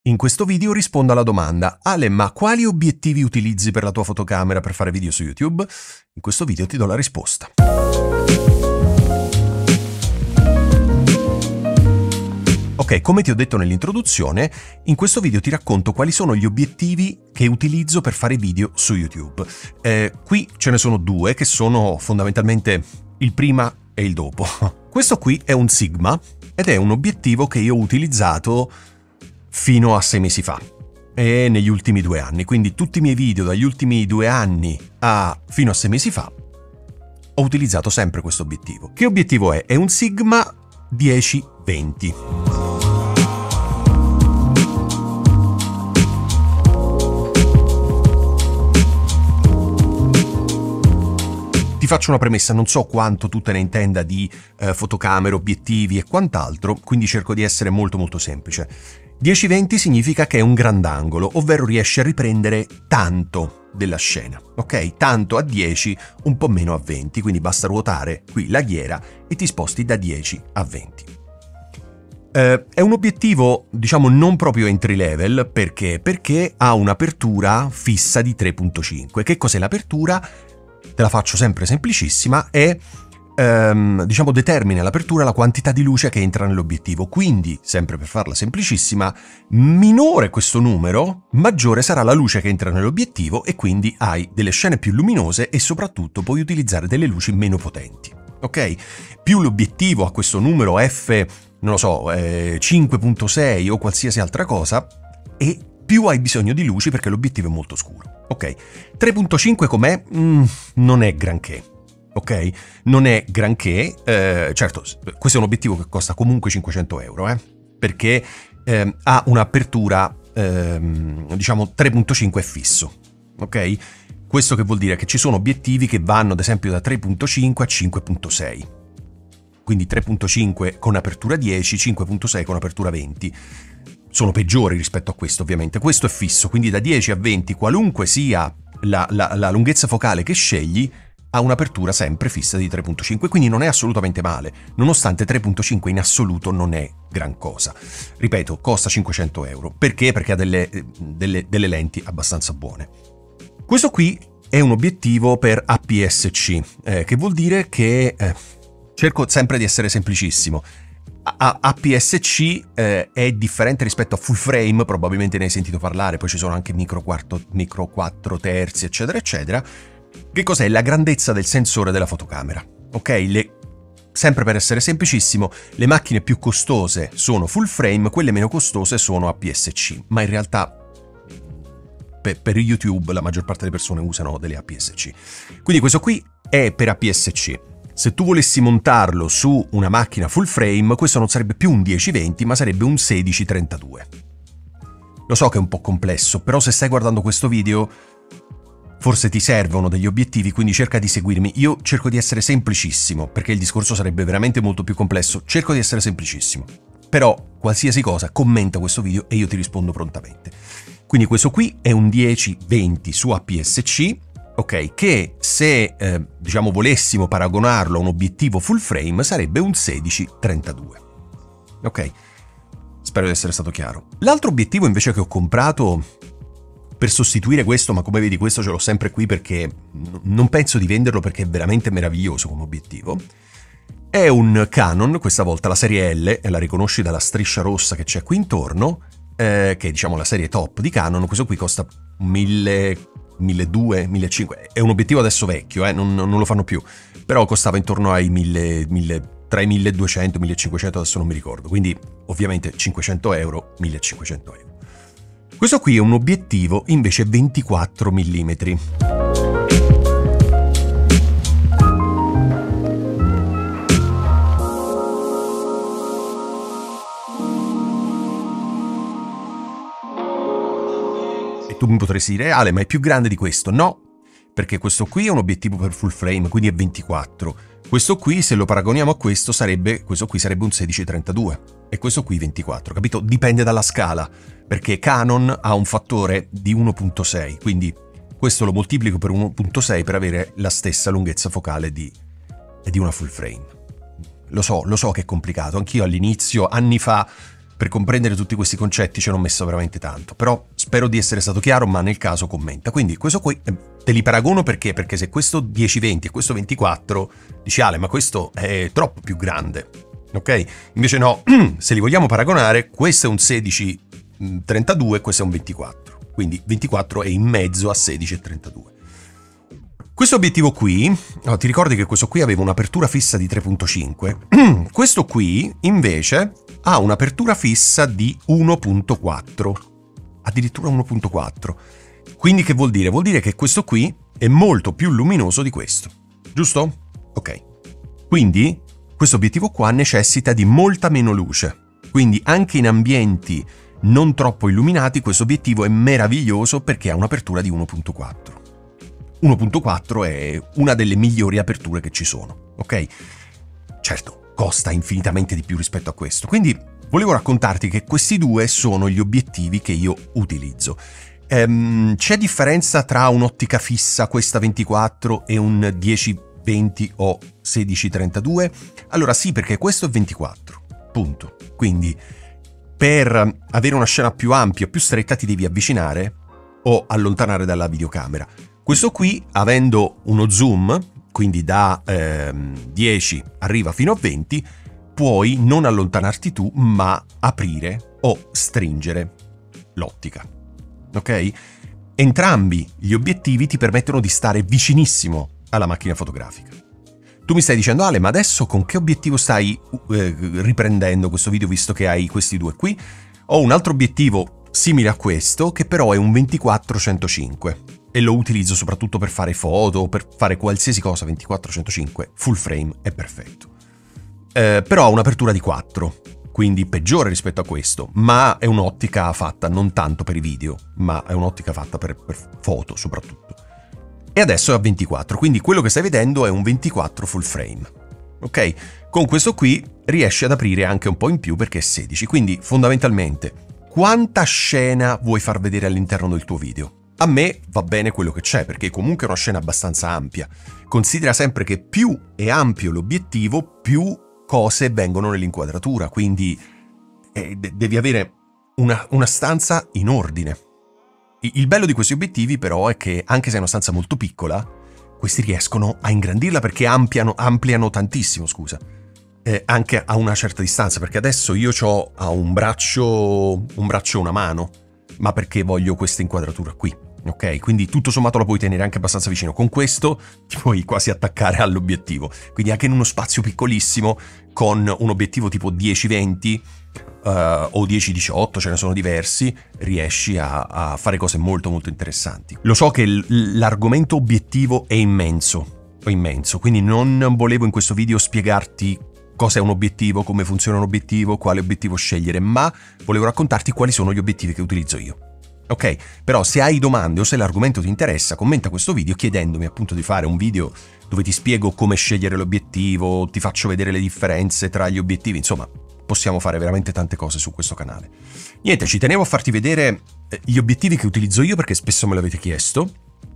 In questo video rispondo alla domanda: Ale, ma quali obiettivi utilizzi per la tua fotocamera per fare video su YouTube? In questo video ti do la risposta. Ok, come ti ho detto nell'introduzione, in questo video ti racconto quali sono gli obiettivi che utilizzo per fare video su YouTube. Qui ce ne sono due che sono fondamentalmente il prima e il dopo. Questo qui è un Sigma ed è un obiettivo che io ho utilizzato fino a 6 mesi fa e negli ultimi 2 anni, quindi tutti i miei video dagli ultimi 2 anni fino a 6 mesi fa ho utilizzato sempre questo obiettivo. Che obiettivo è? È un Sigma 10-20. Ti faccio una premessa, non so quanto tu te ne intenda di fotocamere, obiettivi e quant'altro, quindi cerco di essere molto semplice. 10-20 significa che è un grandangolo, ovvero riesci a riprendere tanto della scena, ok? Tanto a 10, un po' meno a 20, quindi basta ruotare qui la ghiera e ti sposti da 10 a 20. È un obiettivo, diciamo, non proprio entry level, perché ha un'apertura fissa di 3.5. Che cos'è l'apertura? Te la faccio sempre semplicissima, diciamo determina l'apertura la quantità di luce che entra nell'obiettivo, quindi, sempre per farla semplicissima, minore questo numero, maggiore sarà la luce che entra nell'obiettivo e quindi hai delle scene più luminose e soprattutto puoi utilizzare delle luci meno potenti, ok? Più l'obiettivo ha questo numero f, non lo so, 5.6 o qualsiasi altra cosa, e più hai bisogno di luci perché l'obiettivo è molto scuro, ok? 3.5 com'è? Non è granché. Ok? Non è granché, certo, questo è un obiettivo che costa comunque 500 euro, perché ha un'apertura, diciamo, 3.5 è fisso, ok? Questo che vuol dire che ci sono obiettivi che vanno, ad esempio, da 3.5 a 5.6, quindi 3.5 con apertura 10, 5.6 con apertura 20. Sono peggiori rispetto a questo, ovviamente. Questo è fisso, quindi da 10 a 20, qualunque sia la lunghezza focale che scegli, ha un'apertura sempre fissa di 3.5, quindi non è assolutamente male, nonostante 3.5 in assoluto non è gran cosa. Ripeto, costa 500 euro. Perché? Perché ha delle lenti abbastanza buone. Questo qui è un obiettivo per APS-C, che vuol dire che cerco sempre di essere semplicissimo. APS-C è differente rispetto a full frame, probabilmente ne hai sentito parlare, poi ci sono anche micro 4 terzi, eccetera, eccetera. Che cos'è? La grandezza del sensore della fotocamera, ok? Sempre per essere semplicissimo, le macchine più costose sono full frame, quelle meno costose sono APS-C, ma in realtà per YouTube la maggior parte delle persone usano delle APS-C. Quindi questo qui è per APS-C. Se tu volessi montarlo su una macchina full frame, questo non sarebbe più un 10-20, ma sarebbe un 16-32. Lo so che è un po' complesso, però se stai guardando questo video forse ti servono degli obiettivi, quindi cerca di seguirmi. Io cerco di essere semplicissimo, perché il discorso sarebbe veramente molto più complesso. Cerco di essere semplicissimo. Però, qualsiasi cosa, commenta questo video e io ti rispondo prontamente. Quindi questo qui è un 10-20 su APS-C, ok? Che se, diciamo, volessimo paragonarlo a un obiettivo full frame, sarebbe un 16-32. Ok? Spero di essere stato chiaro. L'altro obiettivo invece che ho comprato per sostituire questo, ma come vedi questo ce l'ho sempre qui perché non penso di venderlo perché è veramente meraviglioso come obiettivo, è un Canon, questa volta la serie L, e la riconosci dalla striscia rossa che c'è qui intorno, che è, diciamo, la serie top di Canon. Questo qui costa 1.200, 1.500, è un obiettivo adesso vecchio, non lo fanno più, però costava intorno ai tra i 1.200 e 1.500, adesso non mi ricordo, quindi ovviamente 500 euro, 1.500 euro. Questo qui è un obiettivo invece 24 mm. E tu mi potresti dire: Ale, ma è più grande di questo? No, perché questo qui è un obiettivo per full frame, quindi è 24. Questo qui, se lo paragoniamo a questo qui sarebbe un 16-32 e questo qui 24, capito? Dipende dalla scala, perché Canon ha un fattore di 1.6, quindi questo lo moltiplico per 1.6 per avere la stessa lunghezza focale di una full frame. Lo so che è complicato, anch'io all'inizio, anni fa, per comprendere tutti questi concetti ci hanno messo veramente tanto, però spero di essere stato chiaro, ma nel caso commenta. Quindi questo qui te li paragono perché? Perché se questo 10-20 e questo 24, dici Ale, ma questo è troppo più grande, ok? Invece no, se li vogliamo paragonare, questo è un 16-32 e questo è un 24, quindi 24 è in mezzo a 16 e 32. Questo obiettivo qui, ti ricordi che questo qui aveva un'apertura fissa di 3.5? Questo qui invece ha un'apertura fissa di 1.4, addirittura 1.4. Quindi che vuol dire? Vuol dire che questo qui è molto più luminoso di questo, giusto? Ok. Quindi questo obiettivo qua necessita di molta meno luce, quindi anche in ambienti non troppo illuminati questo obiettivo è meraviglioso perché ha un'apertura di 1.4. 1.4 è una delle migliori aperture che ci sono, ok? Certo, costa infinitamente di più rispetto a questo, quindi volevo raccontarti che questi due sono gli obiettivi che io utilizzo. C'è differenza tra un'ottica fissa, questa 24, e un 10-20 o 16-32? Allora sì, perché questo è 24, punto. Quindi per avere una scena più ampia, più stretta, ti devi avvicinare o allontanare dalla videocamera. Questo qui, avendo uno zoom, quindi da 10 arriva fino a 20, puoi non allontanarti tu, ma aprire o stringere l'ottica. Ok? Entrambi gli obiettivi ti permettono di stare vicinissimo alla macchina fotografica. Tu mi stai dicendo, Ale, ma adesso con che obiettivo stai riprendendo questo video, visto che hai questi due qui? Ho un altro obiettivo simile a questo, che però è un 24-105. E lo utilizzo soprattutto per fare foto, per fare qualsiasi cosa. 24-105 full frame è perfetto. Però ha un'apertura di 4, quindi peggiore rispetto a questo, ma è un'ottica fatta non tanto per i video, ma è un'ottica fatta per foto soprattutto. E adesso è a 24, quindi quello che stai vedendo è un 24 full frame. Ok? Con questo qui riesci ad aprire anche un po' in più perché è 16, quindi fondamentalmente quanta scena vuoi far vedere all'interno del tuo video? A me va bene quello che c'è, perché comunque è una scena abbastanza ampia. Considera sempre che più è ampio l'obiettivo, più cose vengono nell'inquadratura, quindi devi avere una stanza in ordine. Il bello di questi obiettivi però è che, anche se è una stanza molto piccola, questi riescono a ingrandirla perché ampliano tantissimo, scusa. Anche a una certa distanza, perché adesso io ho a un braccio e una mano, ma perché voglio questa inquadratura qui. Ok, quindi tutto sommato la puoi tenere anche abbastanza vicino. Con questo ti puoi quasi attaccare all'obiettivo. Quindi anche in uno spazio piccolissimo, con un obiettivo tipo 10-20 o 10-18, ce ne sono diversi, riesci a fare cose molto molto interessanti. Lo so che l'argomento obiettivo è immenso, quindi non volevo in questo video spiegarti cosa è un obiettivo, come funziona un obiettivo, quale obiettivo scegliere, ma volevo raccontarti quali sono gli obiettivi che utilizzo io. Ok, però se hai domande o se l'argomento ti interessa, commenta questo video chiedendomi appunto di fare un video dove ti spiego come scegliere l'obiettivo, ti faccio vedere le differenze tra gli obiettivi, insomma, possiamo fare veramente tante cose su questo canale. Niente, ci tenevo a farti vedere gli obiettivi che utilizzo io perché spesso me l'avete chiesto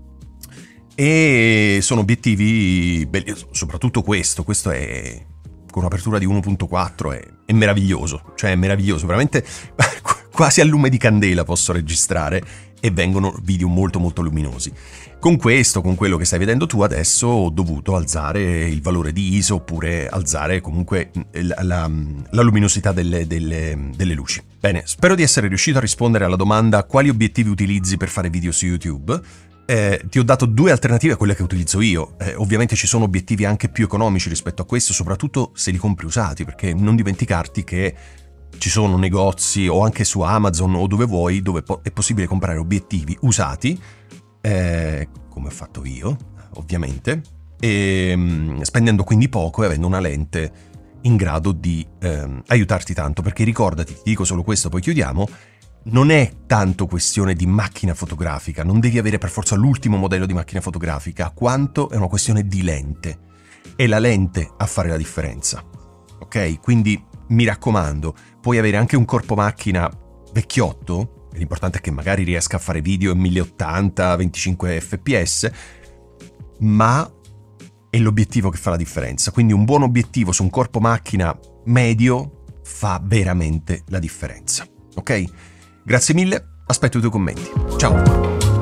e sono obiettivi belli, soprattutto questo è con un'apertura di 1.4, è meraviglioso, cioè è meraviglioso, veramente quasi a lume di candela posso registrare e vengono video molto molto luminosi. Con questo, con quello che stai vedendo tu adesso, ho dovuto alzare il valore di ISO oppure alzare comunque la luminosità delle luci. Bene, spero di essere riuscito a rispondere alla domanda quali obiettivi utilizzi per fare video su YouTube. Ti ho dato due alternative a quelle che utilizzo io. Ovviamente ci sono obiettivi anche più economici rispetto a questo, soprattutto se li compri usati, perché non dimenticarti che ci sono negozi o anche su Amazon o dove vuoi, dove è possibile comprare obiettivi usati, come ho fatto io, ovviamente, e spendendo quindi poco e avendo una lente in grado di aiutarti tanto, perché ricordati, ti dico solo questo, poi chiudiamo, non è tanto questione di macchina fotografica, non devi avere per forza l'ultimo modello di macchina fotografica, quanto è una questione di lente. È la lente a fare la differenza, ok? Quindi mi raccomando, puoi avere anche un corpo macchina vecchiotto, l'importante è che magari riesca a fare video in 1080, 25 fps, ma è l'obiettivo che fa la differenza. Quindi un buon obiettivo su un corpo macchina medio fa veramente la differenza. Ok? Grazie mille, aspetto i tuoi commenti. Ciao!